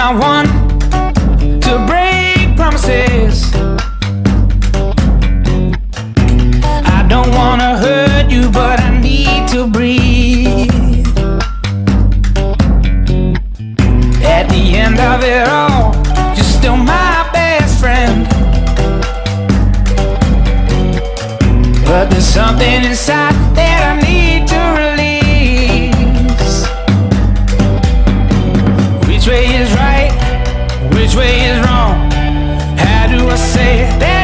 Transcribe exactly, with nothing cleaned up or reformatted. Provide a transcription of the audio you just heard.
not one to break promises. I don't wanna hurt you, but I need to breathe. At the end of it all, you're still my best friend. But there's something inside that I need to release. Which way is right? Which way is wrong? How do I say that